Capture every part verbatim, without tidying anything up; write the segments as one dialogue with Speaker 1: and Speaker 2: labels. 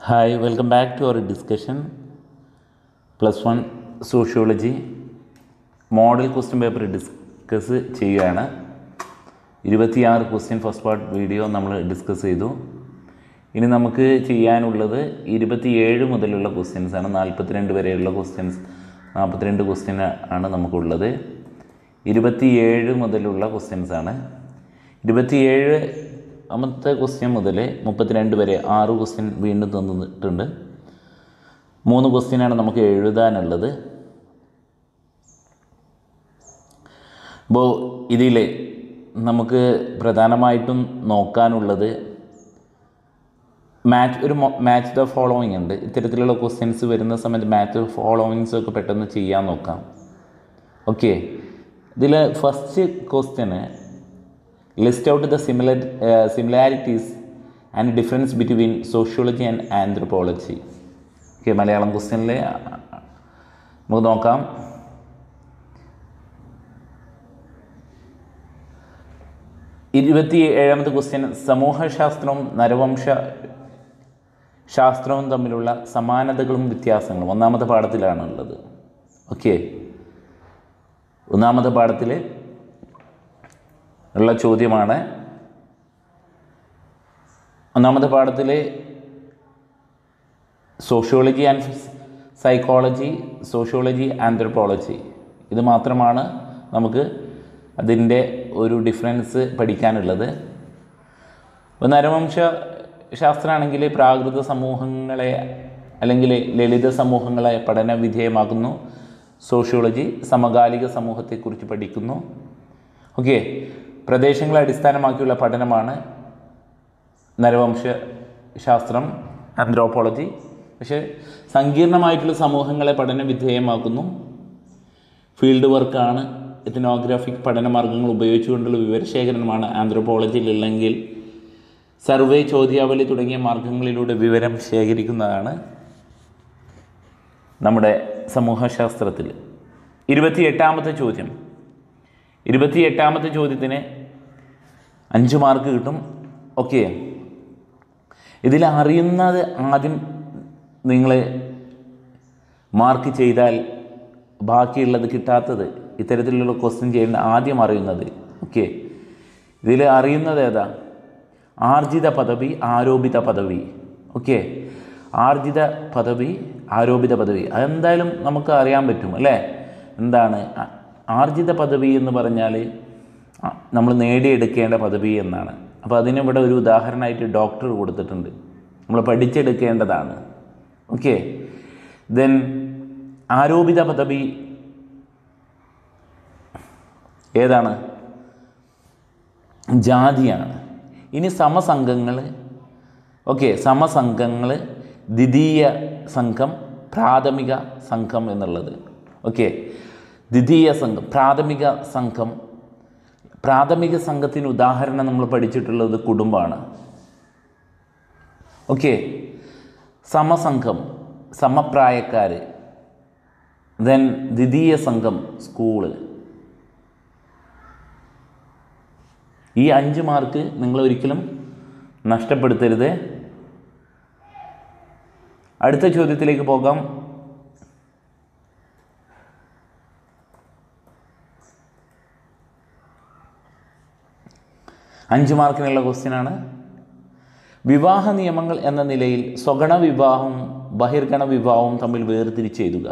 Speaker 1: Hi, welcome back to our discussion. Plus one Sociology Model Question Paper discuss ചെയ്യുകയാണ്. ഇരുപത്തിയാറ് question first part video നമ്മൾ discuss ചെയ്തു. ഇനി നമുക്ക് ചെയ്യാനുള്ളത് ഇരുപത്തിയേഴ് മുതലുള്ള ക്വസ്റ്റ്യൻസാണ്. നാൽപ്പത്തിരണ്ട് വരെയുള്ള ക്വസ്റ്റ്യൻസ് നാൽപ്പത്തിരണ്ട് ക്വസ്റ്റ്യൻ ആണ് നമുക്കുള്ളത്. ഇരുപത്തിയേഴ് മുതലുള്ള ക്വസ്റ്റ്യൻസാണ്. ഇരുപത്തിയേഴ് അമത്തെ ക്വസ്റ്റ്യൻ മുതൽ മുപ്പത്തിരണ്ട് വരെ ആറ് ക്വസ്റ്റ്യൻ വീണ്ടും തന്നിട്ടുണ്ട്. മൂന്ന് ക്വസ്റ്റ്യനാണ് നമുക്ക് എഴുതാനുള്ളത്. അപ്പോൾ ഇതിൽ നമുക്ക് പ്രധാനമായിട്ടും നോക്കാനുള്ളത് മാച്ച് ഒരു മാച്ച് ദ ഫോളോയിങ് ഉണ്ട്. ഇത്തരത്തിലുള്ള ക്വസ്റ്റ്യൻസ് വരുന്ന സമയത്ത് മാച്ച് ദ ഫോളോയിങ്സ് ഒക്കെ പെട്ടെന്ന് ചെയ്യാൻ നോക്കാം. ഓക്കെ, ഇതിൽ ഫസ്റ്റ് ക്വസ്റ്റ്യന് list out the similar similarities and difference between sociology and anthropology. Okay, Malayalam ക്വസ്റ്റ്യനിൽ നമുക്ക് നോക്കാം. ഇരുപത്തി ഏഴാമത്തെ ക്വസ്റ്റ്യൻ, സമൂഹശാസ്ത്രവും നരവംശ ശാസ്ത്രവും തമ്മിലുള്ള സമാനതകളും വ്യത്യാസങ്ങളും ഒന്നാമത്തെ പാഠത്തിലാണുള്ളത്. ഓക്കെ, ഒന്നാമത്തെ പാഠത്തിൽ ഉള്ള ചോദ്യമാണ്. ഒന്നാമത്തെ പാഠത്തിൽ sociology and psychology, sociology anthropology, ഇത് മാത്രമാണ് നമുക്ക് അതിൻ്റെ ഒരു ഡിഫറൻസ് പഠിക്കാനുള്ളത്. ഇപ്പോൾ നരവംശ ശാസ്ത്രമാണെങ്കിൽ പ്രാകൃത സമൂഹങ്ങളെ അല്ലെങ്കിൽ ലളിത സമൂഹങ്ങളെ പഠന വിധേയമാക്കുന്നു. സോഷ്യോളജി സമകാലിക സമൂഹത്തെക്കുറിച്ച് പഠിക്കുന്നു. ഓക്കെ, പ്രദേശങ്ങളെ അടിസ്ഥാനമാക്കിയുള്ള പഠനമാണ് നരവംശ ശാസ്ത്രം, ആന്ത്രോപോളജി. പക്ഷേ സങ്കീർണമായിട്ടുള്ള സമൂഹങ്ങളെ പഠന വിധേയമാക്കുന്നു. ഫീൽഡ് വർക്കാണ്, എത്നോഗ്രാഫിക് പഠനമാർഗ്ഗങ്ങൾ ഉപയോഗിച്ചുകൊണ്ടുള്ള വിവരശേഖരണമാണ് ആന്ത്രോപോളജിയിലുള്ളെങ്കിൽ സർവേ, ചോദ്യാവലി തുടങ്ങിയ മാർഗങ്ങളിലൂടെ വിവരം ശേഖരിക്കുന്നതാണ് നമ്മുടെ സമൂഹശാസ്ത്രത്തിൽ. ഇരുപത്തി എട്ടാമത്തെ ചോദ്യം ഇരുപത്തി എട്ടാമത്തെ ചോദ്യത്തിന് അഞ്ച് മാർക്ക് കിട്ടും. ഓക്കെ, ഇതിൽ അറിയുന്നത് ആദ്യം നിങ്ങൾ മാർക്ക് ചെയ്താൽ ബാക്കിയുള്ളത് കിട്ടാത്തത്, ഇത്തരത്തിലുള്ള ക്വസ്റ്റ്യൻ ചെയ്യേണ്ട ആദ്യം അറിയുന്നത്. ഓക്കെ, ഇതിൽ അറിയുന്നത് ഏതാ? ആർജിത പദവി, ആരോപിത പദവി. ഓക്കെ, ആർജിത പദവി, ആരോപിത പദവി, അതെന്തായാലും നമുക്ക് അറിയാൻ പറ്റും അല്ലേ? എന്താണ് ആർജിത പദവി എന്ന് പറഞ്ഞാൽ? നമ്മൾ നേടിയെടുക്കേണ്ട പദവി എന്നാണ്. അപ്പോൾ അതിനിവിടെ ഒരു ഉദാഹരണമായിട്ട് ഡോക്ടർ കൊടുത്തിട്ടുണ്ട്, നമ്മൾ പഠിച്ചെടുക്കേണ്ടതാണ്. ഓക്കെ, ദെൻ ആരോപിത പദവി ഏതാണ്? ജാതിയാണ്. ഇനി സമസംഘങ്ങൾ. ഓക്കെ, സമസംഘങ്ങൾ, ദ്വിതീയ സംഘം, പ്രാഥമിക സംഘം എന്നുള്ളത്. ഓക്കെ, ദ്വിതീയ സംഘം, പ്രാഥമിക സംഘം. പ്രാഥമിക സംഘത്തിന് ഉദാഹരണം നമ്മൾ പഠിച്ചിട്ടുള്ളത് കുടുംബമാണ്. ഓക്കെ, സമസംഘം സമപ്രായക്കാർ. ദെൻ ദ്വിതീയ സംഘം സ്കൂള്. ഈ അഞ്ച് മാർക്ക് നിങ്ങൾ ഒരിക്കലും നഷ്ടപ്പെടുത്തരുത്. അടുത്ത ചോദ്യത്തിലേക്ക് പോകാം. അഞ്ച് മാർക്കിനുള്ള ക്വസ്റ്റ്യനാണ്. വിവാഹ നിയമങ്ങൾ എന്ന നിലയിൽ സ്വഗണ വിവാഹവും ബഹിർഗണ വിവാഹവും തമ്മിൽ വേർതിരിച്ച് എഴുതുക.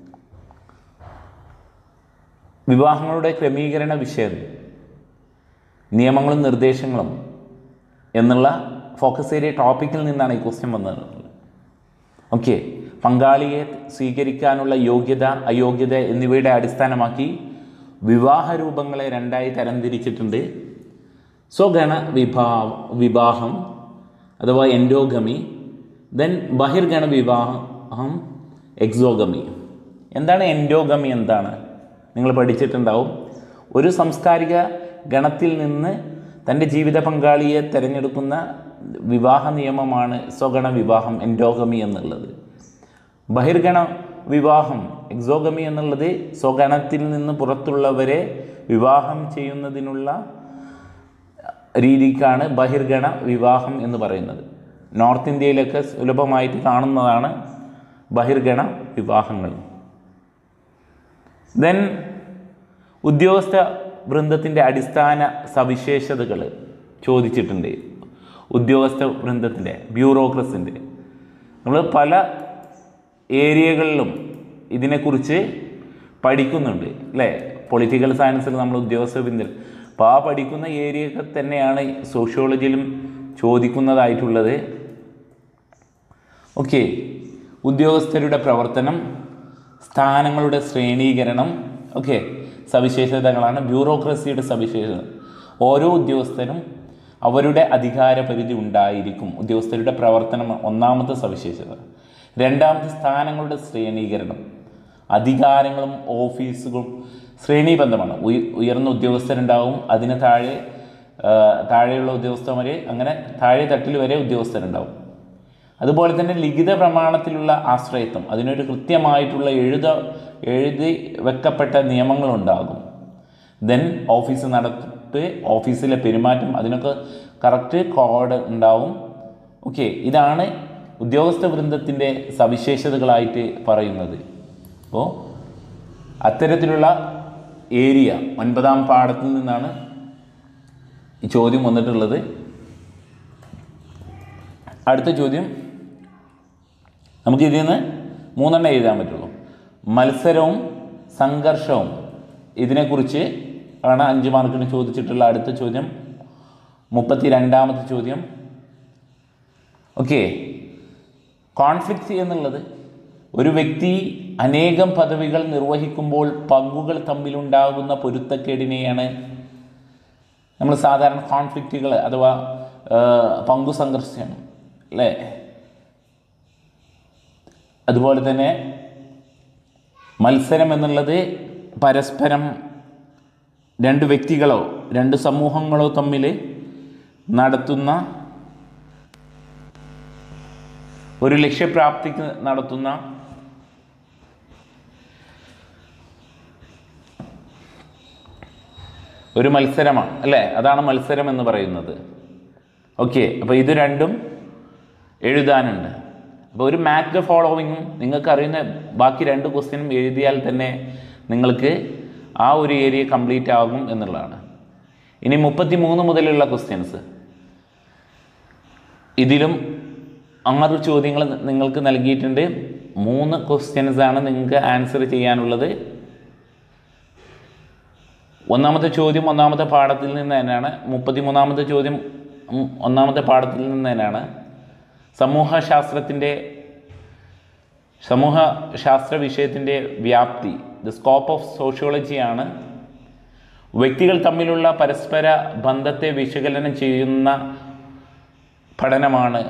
Speaker 1: വിവാഹങ്ങളുടെ ക്രമീകരണ വിഷയം, നിയമങ്ങളും നിർദ്ദേശങ്ങളും എന്നുള്ള ഫോക്കസ് ഏരിയ ടോപ്പിക്കിൽ നിന്നാണ് ഈ ക്വസ്റ്റ്യൻ വന്നത്. ഓക്കെ, പങ്കാളിയെ സ്വീകരിക്കാനുള്ള യോഗ്യത, അയോഗ്യത എന്നിവയുടെ അടിസ്ഥാനമാക്കി വിവാഹ രൂപങ്ങളെ രണ്ടായി തരംതിരിച്ചിട്ടുണ്ട്. സ്വഗണ വിഭാ വിവാഹം അഥവാ എൻഡോഗമി, ദെൻ ബഹിർഗണ വിവാഹം എക്സോഗമി. എന്താണ് എൻഡോഗമി? എന്താണ് നിങ്ങൾ പഠിച്ചിട്ടുണ്ടാവും. ഒരു സാംസ്കാരിക ഗണത്തിൽ നിന്ന് തൻ്റെ ജീവിത പങ്കാളിയെ തിരഞ്ഞെടുക്കുന്ന വിവാഹ നിയമമാണ് സ്വഗണ വിവാഹം, എൻഡോഗമി എന്നുള്ളത്. ബഹിർഗണ വിവാഹം എക്സോഗമി എന്നുള്ളത് സ്വഗണത്തിൽ നിന്ന് പുറത്തുള്ളവരെ വിവാഹം ചെയ്യുന്നതിനുള്ള രീതിക്കാണ് ബഹിർഗണ വിവാഹം എന്ന് പറയുന്നത്. നോർത്ത് ഇന്ത്യയിലൊക്കെ സുലഭമായിട്ട് കാണുന്നതാണ് ബഹിർഗണ വിവാഹങ്ങൾ. ദെൻ ഉദ്യോഗസ്ഥ വൃന്ദത്തിൻ്റെ അടിസ്ഥാന സവിശേഷതകൾ ചോദിച്ചിട്ടുണ്ട്. ഉദ്യോഗസ്ഥ വൃന്ദത്തിൻ്റെ, ബ്യൂറോക്രസിൻ്റെ, നമ്മൾ പല ഏരിയകളിലും ഇതിനെക്കുറിച്ച് പഠിക്കുന്നുണ്ട് അല്ലേ? പൊളിറ്റിക്കൽ സയൻസിൽ നമ്മൾ ഉദ്യോഗസ്ഥ വൃന്ദം, അപ്പോൾ ആ പഠിക്കുന്ന ഏരിയയൊക്കെ തന്നെയാണ് സോഷ്യോളജിയിലും ചോദിക്കുന്നതായിട്ടുള്ളത്. ഓക്കെ, ഉദ്യോഗസ്ഥരുടെ പ്രവർത്തനം, സ്ഥാനങ്ങളുടെ ശ്രേണീകരണം, ഓക്കെ, സവിശേഷതകളാണ് ബ്യൂറോക്രസിയുടെ സവിശേഷത. ഓരോ ഉദ്യോഗസ്ഥരും അവരുടെ അധികാരപരിധി ഉണ്ടായിരിക്കും. ഉദ്യോഗസ്ഥരുടെ പ്രവർത്തനം ഒന്നാമത്തെ സവിശേഷത. രണ്ടാമത്തെ സ്ഥാനങ്ങളുടെ ശ്രേണീകരണം, അധികാരങ്ങളും ഓഫീസുകളും ശ്രേണീബന്ധമാണ്. ഉയ ഉയർന്ന ഉദ്യോഗസ്ഥരുണ്ടാവും, അതിന് താഴെ താഴെയുള്ള ഉദ്യോഗസ്ഥന്മാർ, അങ്ങനെ താഴെ തട്ടിൽ വരെ ഉദ്യോഗസ്ഥരുണ്ടാവും. അതുപോലെ തന്നെ ലിഖിത പ്രമാണത്തിലുള്ള ആശ്രയത്വം, അതിനൊരു കൃത്യമായിട്ടുള്ള എഴുത എഴുതി വെക്കപ്പെട്ട നിയമങ്ങളുണ്ടാകും. ദെൻ ഓഫീസ് നടത്തിപ്പ്, ഓഫീസിലെ പെരുമാറ്റം, അതിനൊക്കെ കറക്റ്റ് കോഡ് ഉണ്ടാവും. ഓക്കെ, ഇതാണ് ഉദ്യോഗസ്ഥ വൃന്ദത്തിൻ്റെ സവിശേഷതകളായിട്ട് പറയുന്നത്. അപ്പോൾ അത്തരത്തിലുള്ള ഏരിയ ഒൻപതാം പാഠത്തിൽ നിന്നാണ് ഈ ചോദ്യം വന്നിട്ടുള്ളത്. അടുത്ത ചോദ്യം നമുക്ക് ഇതിൽ നിന്ന് മൂന്നെണ്ണം എഴുതാൻ പറ്റുള്ളൂ. മത്സരവും സംഘർഷവും, ഇതിനെക്കുറിച്ച് ആണ് അഞ്ച് മാർക്കിന് ചോദിച്ചിട്ടുള്ള അടുത്ത ചോദ്യം. മുപ്പത്തി രണ്ടാമത്തെ ചോദ്യം. ഓക്കെ, കോൺഫ്ലിക്റ്റ് എന്നുള്ളത് ഒരു വ്യക്തി അനേകം പദവികൾ നിർവഹിക്കുമ്പോൾ പങ്കുകൾ തമ്മിലുണ്ടാകുന്ന പൊരുത്തക്കേടിനെയാണ് നമ്മൾ സാധാരണ കോൺഫ്ലിക്റ്റുകൾ അഥവാ പങ്കു സംഘർഷം അല്ലേ? അതുപോലെ തന്നെ മത്സരം എന്നുള്ളത് പരസ്പരം രണ്ട് വ്യക്തികളോ രണ്ട് സമൂഹങ്ങളോ തമ്മിൽ നടത്തുന്ന ഒരു ലക്ഷ്യപ്രാപ്തിക്ക് നടത്തുന്ന ഒരു മത്സരമാണ് അല്ലേ? അതാണ് മത്സരം എന്ന് പറയുന്നത്. ഓക്കെ, അപ്പോൾ ഇത് രണ്ടും എഴുതാനുണ്ട്. അപ്പോൾ ഒരു മാച്ച് ദ ഫോളോവിങ്ങും നിങ്ങൾക്ക് അറിയുന്ന ബാക്കി രണ്ട് ക്വസ്റ്റ്യനും എഴുതിയാൽ തന്നെ നിങ്ങൾക്ക് ആ ഒരു ഏരിയ കംപ്ലീറ്റ് ആകും എന്നുള്ളതാണ്. ഇനി മുപ്പത്തി മൂന്ന് മുതലുള്ള ക്വസ്റ്റ്യൻസ്, ഇതിലും ആറ് ചോദ്യങ്ങൾ നിങ്ങൾക്ക് നൽകിയിട്ടുണ്ട്. മൂന്ന് ക്വസ്റ്റ്യൻസാണ് നിങ്ങൾക്ക് ആൻസർ ചെയ്യാനുള്ളത്. ഒന്നാമത്തെ ചോദ്യം ഒന്നാമത്തെ പാഠത്തിൽ നിന്ന് തന്നെയാണ്. മുപ്പത്തി മൂന്നാമത്തെ ചോദ്യം ഒന്നാമത്തെ പാഠത്തിൽ നിന്ന് തന്നെയാണ്. സമൂഹശാസ്ത്രത്തിൻ്റെ സമൂഹശാസ്ത്ര വിഷയത്തിൻ്റെ വ്യാപ്തി, ദ സ്കോപ്പ് ഓഫ് സോഷ്യോളജിയാണ്. വ്യക്തികൾ തമ്മിലുള്ള പരസ്പര ബന്ധത്തെ വിശകലനം ചെയ്യുന്ന പഠനമാണ്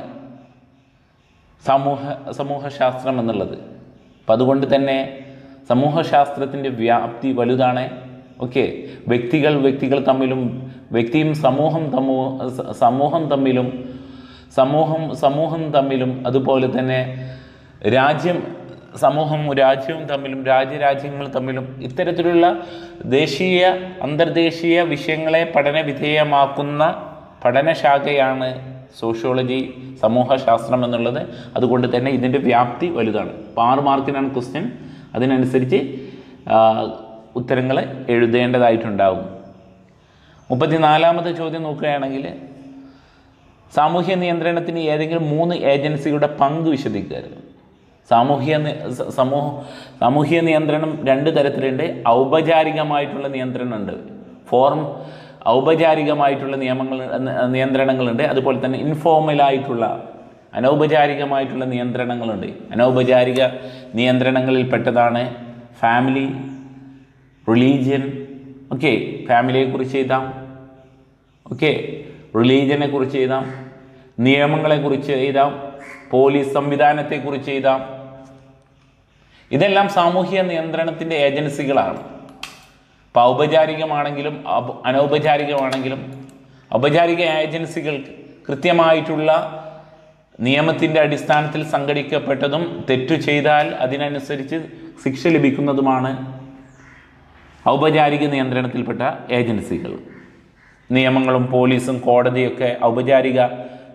Speaker 1: സമൂഹ സമൂഹശാസ്ത്രം എന്നുള്ളത്. അപ്പം അതുകൊണ്ട് തന്നെ സമൂഹശാസ്ത്രത്തിൻ്റെ വ്യാപ്തി വലുതാണ്. ഓക്കെ, വ്യക്തികൾ വ്യക്തികൾ തമ്മിലും വ്യക്തിയും സമൂഹം തമ്മു സമൂഹം തമ്മിലും സമൂഹം സമൂഹം തമ്മിലും അതുപോലെ തന്നെ രാജ്യം സമൂഹം രാജ്യവും തമ്മിലും രാജ്യരാജ്യങ്ങൾ തമ്മിലും ഇത്തരത്തിലുള്ള ദേശീയ അന്തർദേശീയ വിഷയങ്ങളെ പഠന വിധേയമാക്കുന്ന പഠനശാഖയാണ് സോഷ്യോളജി, സമൂഹശാസ്ത്രം എന്നുള്ളത്. അതുകൊണ്ട് തന്നെ ഇതിൻ്റെ വ്യാപ്തി വലുതാണ്. അപ്പോൾ ആറ് മാർക്കിനാണ് ക്വസ്റ്റ്യൻ. അതിനനുസരിച്ച് ഉത്തരങ്ങൾ എഴുതേണ്ടതായിട്ടുണ്ടാകും. മുപ്പത്തിനാലാമത്തെ ചോദ്യം നോക്കുകയാണെങ്കിൽ, സാമൂഹ്യ നിയന്ത്രണത്തിന് ഏതെങ്കിലും മൂന്ന് ഏജൻസിയുടെ പങ്ക് വിശദീകരിക്കുക. സാമൂഹ്യ സമൂഹ സാമൂഹ്യ നിയന്ത്രണം രണ്ട് തരത്തിലുണ്ട്. ഔപചാരികമായിട്ടുള്ള നിയന്ത്രണമുണ്ട്, ഫോർം ഔപചാരികമായിട്ടുള്ള നിയമങ്ങൾ നിയന്ത്രണങ്ങളുണ്ട്. അതുപോലെ തന്നെ ഇൻഫോർമലായിട്ടുള്ള അനൗപചാരികമായിട്ടുള്ള നിയന്ത്രണങ്ങളുണ്ട്. അനൗപചാരിക നിയന്ത്രണങ്ങളിൽപ്പെട്ടതാണ് ഫാമിലി, റിലീജിയൻ. ഓക്കെ, ഫാമിലിയെക്കുറിച്ച് എഴുതാം. ഓക്കെ, റിലീജിയനെ കുറിച്ച് എഴുതാം, നിയമങ്ങളെക്കുറിച്ച് എഴുതാം, പോലീസ് സംവിധാനത്തെക്കുറിച്ച് എഴുതാം. ഇതെല്ലാം സാമൂഹ്യ നിയന്ത്രണത്തിൻ്റെ ഏജൻസികളാണ്. അപ്പോൾ ഔപചാരികമാണെങ്കിലും അനൗപചാരികമാണെങ്കിലും ഔപചാരിക ഏജൻസികൾ കൃത്യമായിട്ടുള്ള നിയമത്തിൻ്റെ അടിസ്ഥാനത്തിൽ സംഘടിക്കപ്പെട്ടതും തെറ്റു ചെയ്താൽ അതിനനുസരിച്ച് ശിക്ഷ ലഭിക്കുന്നതുമാണ് ഔപചാരിക നിയന്ത്രണത്തിൽപ്പെട്ട ഏജൻസികൾ. നിയമങ്ങളും പോലീസും കോടതിയൊക്കെ ഔപചാരിക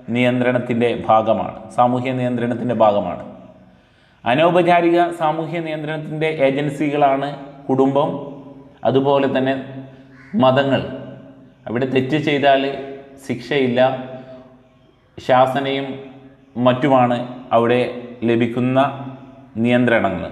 Speaker 1: നിയന്ത്രണത്തിൻ്റെ ഭാഗമാണ്, സാമൂഹ്യ നിയന്ത്രണത്തിൻ്റെ ഭാഗമാണ്. അനൗപചാരിക സാമൂഹ്യ നിയന്ത്രണത്തിൻ്റെ ഏജൻസികളാണ് കുടുംബം, അതുപോലെ തന്നെ മതങ്ങൾ. അവിടെ തെറ്റ് ചെയ്താൽ ശിക്ഷയില്ല, ശാസനയും മറ്റുമാണ് അവിടെ ലഭിക്കുന്ന നിയന്ത്രണങ്ങൾ.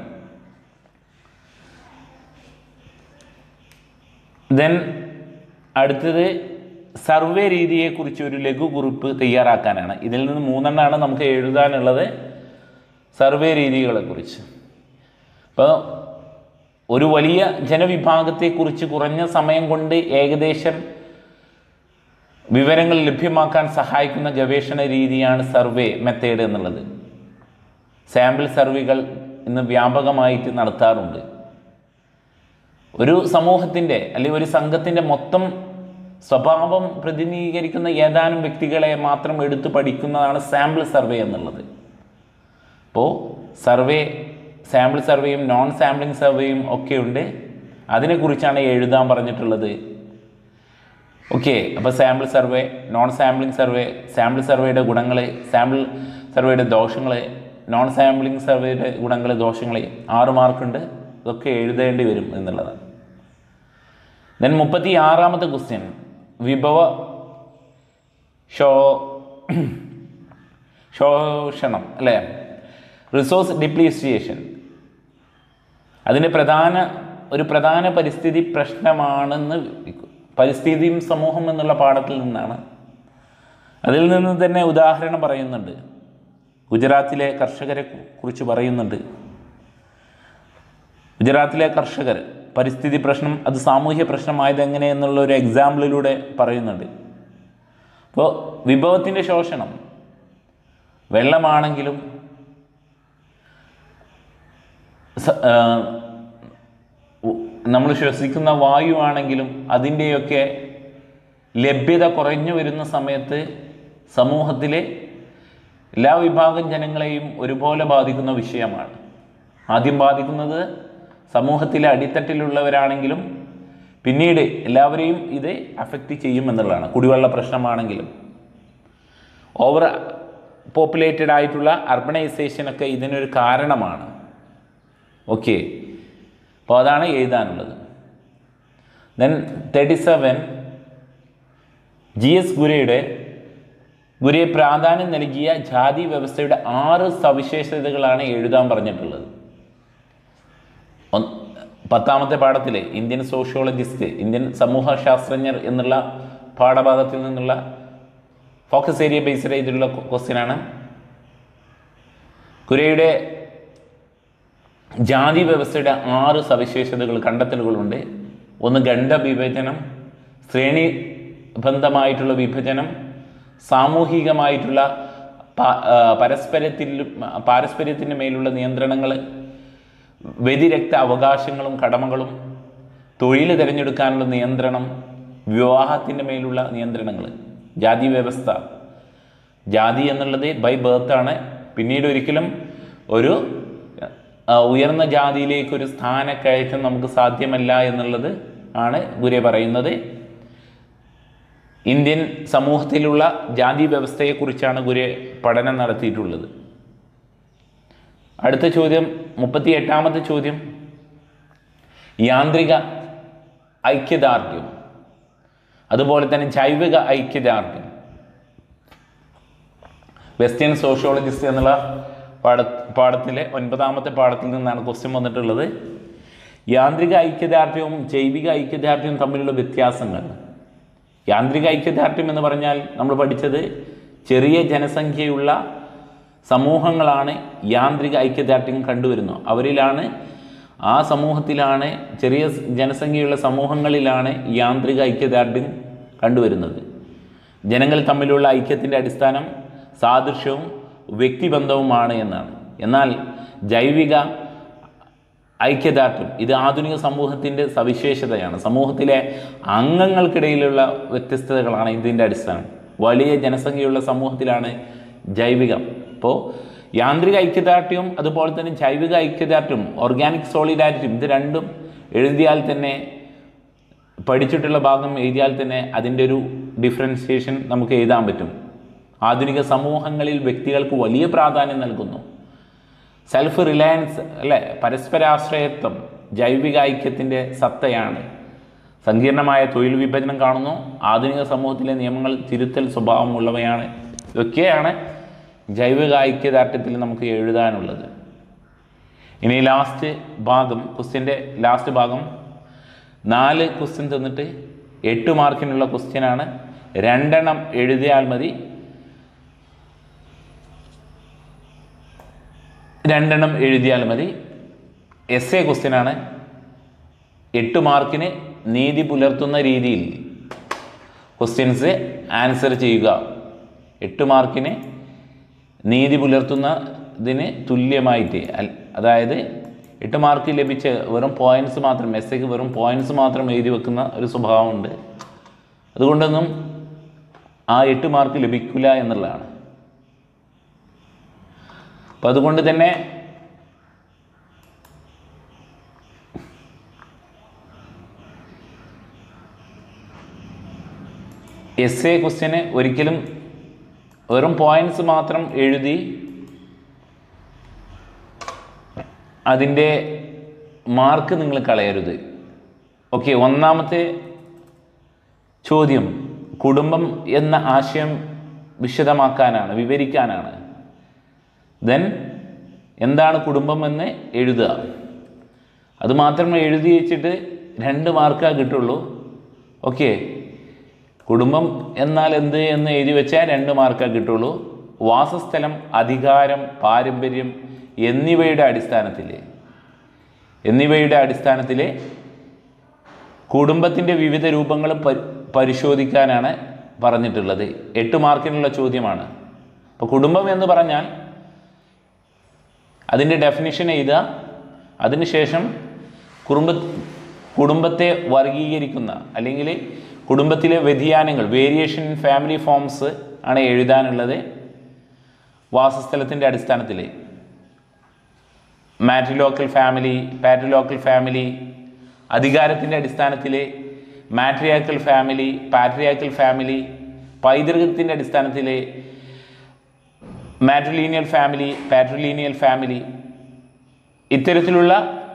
Speaker 1: ദെൻ അടുത്തത് സർവേ രീതിയെക്കുറിച്ച് ഒരു ലഘുകുറിപ്പ് തയ്യാറാക്കാനാണ്. ഇതിൽ നിന്ന് മൂന്നെണ്ണമാണ് നമുക്ക് എഴുതാനുള്ളത് സർവേ രീതികളെക്കുറിച്ച്. അപ്പോൾ ഒരു വലിയ ജനവിഭാഗത്തെക്കുറിച്ച് കുറഞ്ഞ സമയം കൊണ്ട് ഏകദേശം വിവരങ്ങൾ ലഭ്യമാക്കാൻ സഹായിക്കുന്ന ഗവേഷണ രീതിയാണ് സർവേ മെത്തേഡ് എന്നുള്ളത്. സാമ്പിൾ സർവേകൾ ഇന്ന് വ്യാപകമായിട്ട് നടത്താറുണ്ട്. ഒരു സമൂഹത്തിൻ്റെ അല്ലെങ്കിൽ ഒരു സംഘത്തിൻ്റെ മൊത്തം സ്വഭാവം പ്രതിനിധീകരിക്കുന്ന ഏതാനും വ്യക്തികളെ മാത്രം എടുത്തു പഠിക്കുന്നതാണ് സാമ്പിൾ സർവേ എന്നുള്ളത്. അപ്പോൾ സർവേ, സാമ്പിൾ സർവേയും നോൺ സാമ്പിളിംഗ് സർവേയും ഒക്കെ ഉണ്ട്. അതിനെക്കുറിച്ചാണ് എഴുതാൻ പറഞ്ഞിട്ടുള്ളത്. ഓക്കെ, അപ്പോൾ sample survey, non sampling survey, sample സർവേയുടെ ഗുണങ്ങൾ, സാമ്പിൾ സർവേയുടെ ദോഷങ്ങൾ, നോൺ സാമ്പിളിംഗ് സർവേയുടെ ഗുണങ്ങൾ, ദോഷങ്ങൾ, ആറ് മാർക്കുണ്ട്. ഇതൊക്കെ എഴുതേണ്ടി വരും എന്നുള്ളതാണ്. ദെൻ മുപ്പത്തി ആറാമത്തെ ക്വസ്റ്റ്യൻ, വിഭവ ശോ ശോഷണം അല്ലേ, റിസോഴ്സ് ഡിപ്ലീസിയേഷൻ. അതിൻ്റെ പ്രധാന ഒരു പ്രധാന പരിസ്ഥിതി പ്രശ്നമാണെന്ന് പരിസ്ഥിതിയും സമൂഹം എന്നുള്ള പാഠത്തിൽ നിന്നാണ്. അതിൽ നിന്ന് തന്നെ ഉദാഹരണം പറയുന്നുണ്ട്. ഗുജറാത്തിലെ കർഷകരെ കുറിച്ച് പറയുന്നുണ്ട്. ഗുജറാത്തിലെ കർഷകർ പരിസ്ഥിതി പ്രശ്നം അത് സാമൂഹ്യ പ്രശ്നമായത് എങ്ങനെ എന്നുള്ള ഒരു എക്സാമ്പിളിലൂടെ പറയുന്നുണ്ട്. അപ്പോൾ വിഭവത്തിൻ്റെ ശോഷണം, വെള്ളമാണെങ്കിലും നമ്മൾ ശ്വസിക്കുന്ന വായുവാണെങ്കിലും അതിൻ്റെയൊക്കെ ലഭ്യത കുറഞ്ഞു വരുന്ന സമയത്ത് സമൂഹത്തിലെ എല്ലാ വിഭാഗം ജനങ്ങളെയും ഒരുപോലെ ബാധിക്കുന്ന വിഷയമാണ്. ആദ്യം ബാധിക്കുന്നത് സമൂഹത്തിലെ അടിത്തട്ടിലുള്ളവരാണെങ്കിലും പിന്നീട് എല്ലാവരെയും ഇത് അഫക്റ്റ് ചെയ്യുമെന്നുള്ളതാണ്. കുടിവെള്ള പ്രശ്നമാണെങ്കിലും ഓവർ പോപ്പുലേറ്റഡ് ആയിട്ടുള്ള അർബണൈസേഷനൊക്കെ ഇതിനൊരു കാരണമാണ്. ഓക്കെ, അപ്പോൾ അതാണ് എഴുതാനുള്ളത്. Then thirty seven, G S ഗുരയുടെ ഗുരയെ പ്രാധാന്യം നൽകിയ ജാതി വ്യവസ്ഥയുടെ ആറ് സവിശേഷതകളാണ് എഴുതാൻ പറഞ്ഞിട്ടുള്ളത്. പത്താമത്തെ പാഠത്തിലെ ഇന്ത്യൻ സോഷ്യോളജിസ്റ്റ്, ഇന്ത്യൻ സമൂഹ ശാസ്ത്രജ്ഞർ എന്നുള്ള പാഠഭാഗത്തിൽ നിന്നുള്ള ഫോക്കസ് ഏരിയ ബേസ്ഡ് ചെയ്തിട്ടുള്ള ക്വസ്റ്റ്യനാണ്. ഗുരയുടെ ജാതി വ്യവസ്ഥയുടെ ആറ് സവിശേഷതകൾ, കണ്ടെത്തലുകളുണ്ട്. ഒന്ന് ഖണ്ഡ വിഭജനം, ശ്രേണിബന്ധമായിട്ടുള്ള വിഭജനം, സാമൂഹികമായിട്ടുള്ള പരസ്പരത്തിൽ പാരസ്പര്യത്തിൻ്റെ മേലുള്ള നിയന്ത്രണങ്ങൾ, വ്യതിരക്ത അവകാശങ്ങളും കടമകളും, തൊഴിൽ തിരഞ്ഞെടുക്കാനുള്ള നിയന്ത്രണം, വിവാഹത്തിൻ്റെ മേലുള്ള നിയന്ത്രണങ്ങൾ. ജാതി വ്യവസ്ഥ, ജാതി എന്നുള്ളത് ബൈ ബർത്താണ്. പിന്നീട് ഒരിക്കലും ഒരു ഉയർന്ന ജാതിയിലേക്കൊരു സ്ഥാനക്കയറ്റം നമുക്ക് സാധ്യമല്ല എന്നുള്ളത് ആണ് ഗുരെ പറയുന്നത്. ഇന്ത്യൻ സമൂഹത്തിലുള്ള ജാതി വ്യവസ്ഥയെക്കുറിച്ചാണ് ഗുരെ പഠനം നടത്തിയിട്ടുള്ളത്. അടുത്ത ചോദ്യം, മുപ്പത്തി എട്ടാമത്തെ ചോദ്യം, യാന്ത്രിക ഐക്യദാർഢ്യം അതുപോലെ തന്നെ ജൈവിക ഐക്യദാർഢ്യം. വെസ്റ്റേൺ സോഷ്യോളജിസ്റ്റ് എന്നുള്ള പാഠ പാഠത്തിലെ ഒൻപതാമത്തെ പാഠത്തിൽ നിന്നാണ് ക്വസ്റ്റ്യൻ വന്നിട്ടുള്ളത്. യാന്ത്രിക ഐക്യദാർഢ്യവും ജൈവിക ഐക്യദാർഢ്യവും തമ്മിലുള്ള വ്യത്യാസങ്ങൾ. യാന്ത്രിക ഐക്യദാർഢ്യം എന്ന് പറഞ്ഞാൽ നമ്മൾ പഠിച്ചത് ചെറിയ ജനസംഖ്യയുള്ള സമൂഹങ്ങളാണ് യാന്ത്രിക ഐക്യദാർഢ്യം കണ്ടുവരുന്നത്. അവരിലാണ്, ആ സമൂഹത്തിലാണ്, ചെറിയ ജനസംഖ്യയുള്ള സമൂഹങ്ങളിലാണ് യാന്ത്രിക ഐക്യദാർഢ്യം കണ്ടുവരുന്നത്. ജനങ്ങൾ തമ്മിലുള്ള ഐക്യത്തിൻ്റെ അടിസ്ഥാനം സാദൃശ്യവും വ്യക്തിബന്ധവുമാണ് എന്നാണ്. എന്നാൽ ജൈവിക ഐക്യദാർഢ്യം ഇത് ആധുനിക സമൂഹത്തിൻ്റെ സവിശേഷതയാണ്. സമൂഹത്തിലെ അംഗങ്ങൾക്കിടയിലുള്ള വ്യത്യസ്തതകളാണ് ഇതിൻ്റെ അടിസ്ഥാനം. വലിയ ജനസംഖ്യയുള്ള സമൂഹത്തിലാണ് ജൈവികം. അപ്പോൾ യാന്ത്രിക ഐക്യദാർഢ്യവും അതുപോലെ തന്നെ ജൈവിക ഐക്യദാർഢ്യം, ഓർഗാനിക് സോളിഡാരിറ്റിയും, ഇത് രണ്ടും എഴുതിയാൽ തന്നെ, പഠിച്ചിട്ടുള്ള ഭാഗം എഴുതിയാൽ തന്നെ അതിൻ്റെ ഒരു ഡിഫറൻസിയേഷൻ നമുക്ക് എഴുതാൻ പറ്റും. ആധുനിക സമൂഹങ്ങളിൽ വ്യക്തികൾക്ക് വലിയ പ്രാധാന്യം നൽകുന്നു. സെൽഫ് റിലയൻസ് അല്ലേ, പരസ്പരാശ്രയത്വം ജൈവിക ഐക്യത്തിൻ്റെ സത്തയാണ്. സങ്കീർണമായ തൊഴിൽ വിഭജനം കാണുന്നു. ആധുനിക സമൂഹത്തിലെ നിയമങ്ങൾ തിരുത്തൽ സ്വഭാവമുള്ളവയാണ്. ഇതൊക്കെയാണ് ജൈവിക ഐക്യദാർഢ്യത്തിൽ നമുക്ക് എഴുതാനുള്ളത്. ഇനി ലാസ്റ്റ് ഭാഗം, ക്വസ്റ്റ്യൻ്റെ ലാസ്റ്റ് ഭാഗം, നാല് ക്വസ്റ്റ്യൻ തന്നിട്ട് എട്ട് മാർക്കിനുള്ള ക്വസ്റ്റ്യനാണ്. രണ്ടെണ്ണം എഴുതിയാൽ മതി. രണ്ടെണ്ണം എഴുതിയാൽ മതി. എസ് എ ക്വസ്റ്റ്യനാണ്. എട്ട് മാർക്കിന് നീതി പുലർത്തുന്ന രീതിയിൽ ക്വസ്റ്റ്യൻസ് ആൻസർ ചെയ്യുക. എട്ട് മാർക്കിന് നീതി പുലർത്തുന്നതിന് തുല്യമായിട്ട്, അതായത് എട്ട് മാർക്ക് ലഭിച്ച് വെറും പോയിൻറ്റ്സ് മാത്രം, എസ് എക്ക് വെറും പോയിൻറ്റ്സ് മാത്രം എഴുതി വെക്കുന്ന ഒരു സ്വഭാവമുണ്ട്. അതുകൊണ്ടൊന്നും ആ എട്ട് മാർക്ക് ലഭിക്കില്ല എന്നുള്ളതാണ്. അപ്പം അതുകൊണ്ട് തന്നെ എസ് എ ക്വസ്റ്റ്യന് ഒരിക്കലും വെറും പോയിൻറ്റ്സ് മാത്രം എഴുതി അതിൻ്റെ മാർക്ക് നിങ്ങൾ കളയരുത്. ഓക്കെ, ഒന്നാമത്തെ ചോദ്യം കുടുംബം എന്ന ആശയം വിശദമാക്കാനാണ്, വിവരിക്കാനാണ്. ദെൻ എന്താണ് കുടുംബം എന്ന് എഴുതുക. അതുമാത്രം എഴുതി വെച്ചിട്ട് രണ്ട് മാർക്കാണ് കിട്ടുള്ളൂ. ഓക്കെ, കുടുംബം എന്നാൽ എന്ത് എന്ന് എഴുതി വെച്ചാൽ രണ്ട് മാർക്കാണ് കിട്ടുള്ളൂ. വാസസ്ഥലം, അധികാരം, പാരമ്പര്യം എന്നിവയുടെ അടിസ്ഥാനത്തിൽ എന്നിവയുടെ അടിസ്ഥാനത്തിൽ കുടുംബത്തിൻ്റെ വിവിധ രൂപങ്ങളും പരിശോധിക്കാനാണ് പറഞ്ഞിട്ടുള്ളത്. എട്ട് മാർക്കിനുള്ള ചോദ്യമാണ്. അപ്പോൾ കുടുംബം എന്ന് പറഞ്ഞാൽ അതിൻ്റെ ഡെഫിനിഷൻ എഴുതുക. അതിനുശേഷം കുടുംബ കുടുംബത്തെ വർഗീകരിക്കുന്ന അല്ലെങ്കിൽ കുടുംബത്തിലെ വ്യതിയാനങ്ങൾ, വേരിയേഷൻ ഇൻ ഫാമിലി ഫോംസ് ആണ് എഴുതാനുള്ളത്. വാസസ്ഥലത്തിൻ്റെ അടിസ്ഥാനത്തിൽ മാട്രിലോക്കൽ ഫാമിലി, പാട്രിലോക്കൽ ഫാമിലി, അധികാരത്തിൻ്റെ അടിസ്ഥാനത്തിൽ മാട്രിയാക്കൽ ഫാമിലി, പാട്രിയാക്കൽ ഫാമിലി, പൈതൃകത്തിൻ്റെ അടിസ്ഥാനത്തിൽ മാട്രിലീനിയൽ ഫാമിലി, പാട്രിലീനിയൽ ഫാമിലി, ഇത്തരത്തിലുള്ള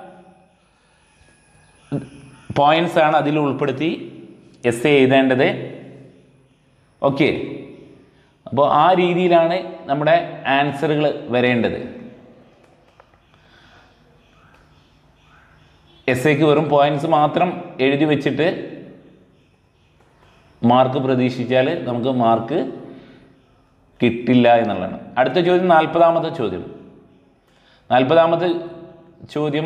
Speaker 1: പോയിൻറ്റ്സ് ആണ് അതിൽ ഉൾപ്പെടുത്തി എസ് എ എഴുതേണ്ടത്. ഓക്കെ, അപ്പോൾ ആ രീതിയിലാണ് നമ്മുടെ ആൻസറുകൾ വരേണ്ടത്. എസ് എക്ക് വെറും പോയിൻറ്റ്സ് മാത്രം എഴുതി വെച്ചിട്ട് മാർക്ക് പ്രതീക്ഷിച്ചാൽ നമുക്ക് മാർക്ക് കിട്ടില്ല എന്നുള്ളതാണ്. അടുത്ത ചോദ്യം നാൽപ്പതാമത്തെ ചോദ്യം. നാൽപ്പതാമത്തെ ചോദ്യം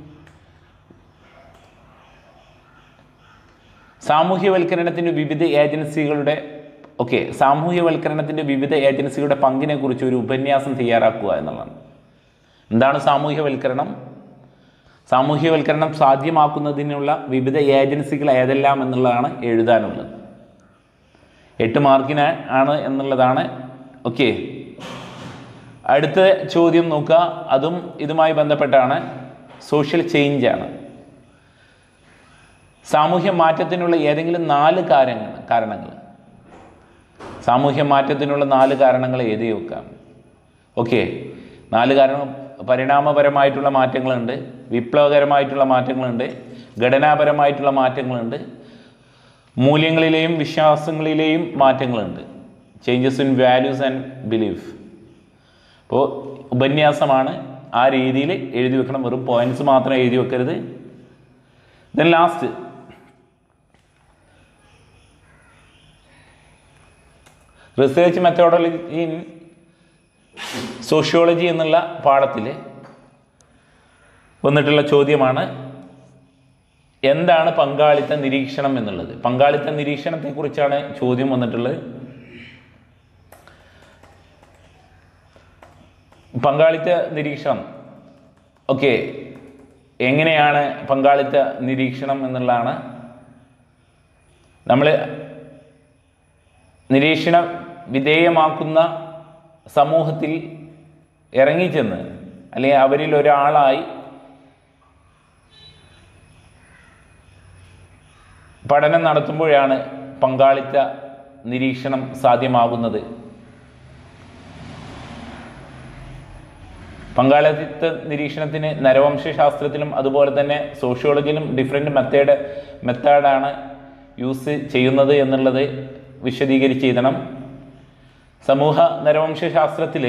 Speaker 1: സാമൂഹ്യവൽക്കരണത്തിൻ്റെ വിവിധ ഏജൻസികളുടെ ഓക്കെ സാമൂഹ്യവൽക്കരണത്തിൻ്റെ വിവിധ ഏജൻസികളുടെ പങ്കിനെ കുറിച്ച് ഒരു ഉപന്യാസം തയ്യാറാക്കുക എന്നുള്ളതാണ്. എന്താണ് സാമൂഹ്യവൽക്കരണം? സാമൂഹ്യവൽക്കരണം സാധ്യമാക്കുന്നതിനുള്ള വിവിധ ഏജൻസികൾ ഏതെല്ലാം എന്നുള്ളതാണ് എഴുതാനുള്ളത്. എട്ട് മാർക്കിന് ആണ് എന്നുള്ളതാണ്. ഓക്കെ, അടുത്ത ചോദ്യം നോക്കുക. അതും ഇതുമായി ബന്ധപ്പെട്ടാണ്. സോഷ്യൽ ചേഞ്ചാണ്. സാമൂഹ്യ മാറ്റത്തിനുള്ള ഏതെങ്കിലും നാല് കാര്യങ്ങൾ കാരണങ്ങൾ സാമൂഹ്യ മാറ്റത്തിനുള്ള നാല് കാരണങ്ങൾ എഴുതി വെക്കാം. ഓക്കെ, നാല് കാരണം പരിണാമപരമായിട്ടുള്ള മാറ്റങ്ങളുണ്ട്, വിപ്ലവകരമായിട്ടുള്ള മാറ്റങ്ങളുണ്ട്, ഘടനാപരമായിട്ടുള്ള മാറ്റങ്ങളുണ്ട്, മൂല്യങ്ങളിലെയും വിശ്വാസങ്ങളിലെയും മാറ്റങ്ങളുണ്ട്. Changes in values and belief. അപ്പോൾ ഉപന്യാസമാണ്, ആ രീതിയിൽ എഴുതി വെക്കണം. വെറും പോയിൻറ്റ്സ് മാത്രം എഴുതി വെക്കരുത്. Then last research methodology in sociology എന്നുള്ള പാഠത്തിൽ വന്നിട്ടുള്ള ചോദ്യമാണ് എന്താണ് പങ്കാളിത്ത നിരീക്ഷണം എന്നുള്ളത്. പങ്കാളിത്ത നിരീക്ഷണത്തെക്കുറിച്ചാണ് ചോദ്യം വന്നിട്ടുള്ളത്. പങ്കാളിത്ത നിരീക്ഷണം ഓക്കെ എങ്ങനെയാണ് പങ്കാളിത്ത നിരീക്ഷണം എന്നുള്ളതാണ്. നമ്മൾ നിരീക്ഷണ വിധേയമാക്കുന്ന സമൂഹത്തിൽ ഇറങ്ങിച്ചെന്ന് അല്ലെങ്കിൽ അവരിൽ ഒരാളായി പഠനം നടത്തുമ്പോഴാണ് പങ്കാളിത്ത നിരീക്ഷണം സാധ്യമാകുന്നത്. പങ്കാളിത്ത നിരീക്ഷണത്തിന് നരവംശശാസ്ത്രത്തിലും അതുപോലെ തന്നെ സോഷ്യോളജിയിലും ഡിഫറെൻറ്റ് മെത്തേഡ് മെത്തേഡാണ് യൂസ് ചെയ്യുന്നത് എന്നുള്ളത് വിശദീകരിച്ച് എഴുതണം. സമൂഹ നരവംശശാസ്ത്രത്തിൽ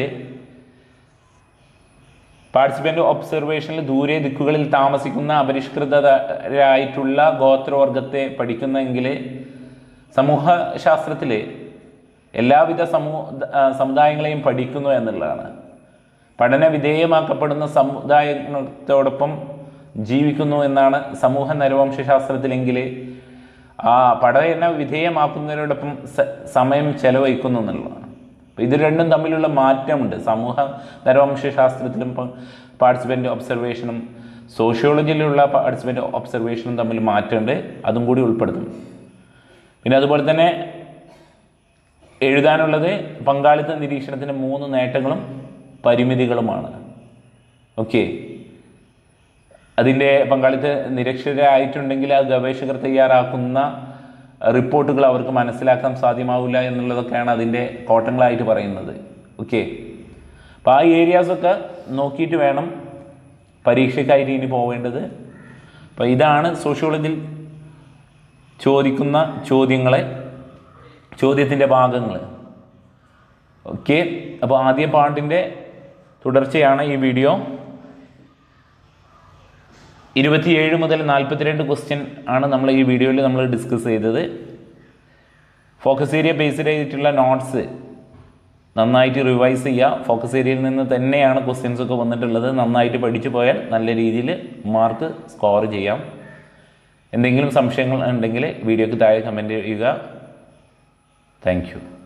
Speaker 1: പാർട്ടിസിപ്പൻ്റ് ഒബ്സർവേഷനിൽ ദൂരെ ദിക്കുകളിൽ താമസിക്കുന്ന അപരിഷ്കൃതരായിട്ടുള്ള ഗോത്രവർഗത്തെ പഠിക്കുന്നെങ്കിൽ സമൂഹശാസ്ത്രത്തിൽ എല്ലാവിധ സമൂഹ സമുദായങ്ങളെയും പഠിക്കുന്നു എന്നുള്ളതാണ്. പഠന വിധേയമാക്കപ്പെടുന്ന സമുദായങ്ങളോടൊപ്പം ജീവിക്കുന്നു എന്നാണ് സമൂഹ നരവംശശാസ്ത്രത്തിലെങ്കിൽ ആ പഠന വിധേയമാക്കുന്നവരോടൊപ്പം സമയം ചെലവഴിക്കുന്നു എന്നുള്ളതാണ്. അപ്പോൾ ഇത് രണ്ടും തമ്മിലുള്ള മാറ്റമുണ്ട്. സമൂഹ നരവംശശാസ്ത്രത്തിലും പാർട്ടിസിപ്പൻ്റ് ഒബ്സർവേഷനും സോഷ്യോളജിയിലുള്ള പാർട്ടിസിപ്പൻ്റ് ഒബ്സർവേഷനും തമ്മിൽ മാറ്റമുണ്ട്. അതും കൂടി ഉൾപ്പെടുത്തും. പിന്നെ അതുപോലെ തന്നെ എഴുതാനുള്ളത് പങ്കാളിത്ത നിരീക്ഷണത്തിൻ്റെ മൂന്ന് നേട്ടങ്ങളും പരിമിതികളുമാണ്. ഓക്കെ, അതിൻ്റെ പങ്കാളിത്ത നിരക്ഷരായിട്ടുണ്ടെങ്കിൽ ആ ഗവേഷകർ തയ്യാറാക്കുന്ന റിപ്പോർട്ടുകൾ അവർക്ക് മനസ്സിലാക്കാൻ സാധ്യമാവില്ല എന്നുള്ളതൊക്കെയാണ് അതിൻ്റെ കോട്ടങ്ങളായിട്ട് പറയുന്നത്. ഓക്കെ, അപ്പോൾ ആ ഏരിയാസൊക്കെ നോക്കിയിട്ട് വേണം പരീക്ഷയ്ക്കായിട്ട് ഇനി പോവേണ്ടത്. അപ്പോൾ ഇതാണ് സോഷ്യോളജിയിൽ ചോദിക്കുന്ന ചോദ്യങ്ങളെ ചോദ്യത്തിൻ്റെ ഭാഗങ്ങൾ. ഓക്കെ, അപ്പോൾ ആദ്യ പാർട്ടിൻ്റെ തുടർച്ചയാണ് ഈ വീഡിയോ. ഇരുപത്തിയേഴ് മുതൽ നാൽപ്പത്തിരണ്ട് ക്വസ്റ്റ്യൻ ആണ് നമ്മൾ ഈ വീഡിയോയിൽ നമ്മൾ ഡിസ്കസ് ചെയ്തത്. ഫോക്കസ് ഏരിയ ബേസ്ഡ് ചെയ്തിട്ടുള്ള നോട്ട്സ് നന്നായിട്ട് റിവൈസ് ചെയ്യുക. ഫോക്കസ് ഏരിയയിൽ നിന്ന് തന്നെയാണ് ക്വസ്റ്റ്യൻസ് ഒക്കെ വന്നിട്ടുള്ളത്. നന്നായിട്ട് പഠിച്ചു പോയാൽ നല്ല രീതിയിൽ മാർക്ക് സ്കോർ ചെയ്യാം. എന്തെങ്കിലും സംശയങ്ങൾ ഉണ്ടെങ്കിൽ വീഡിയോക്ക് താഴെ കമൻറ്റ് ചെയ്യുക. Thank U.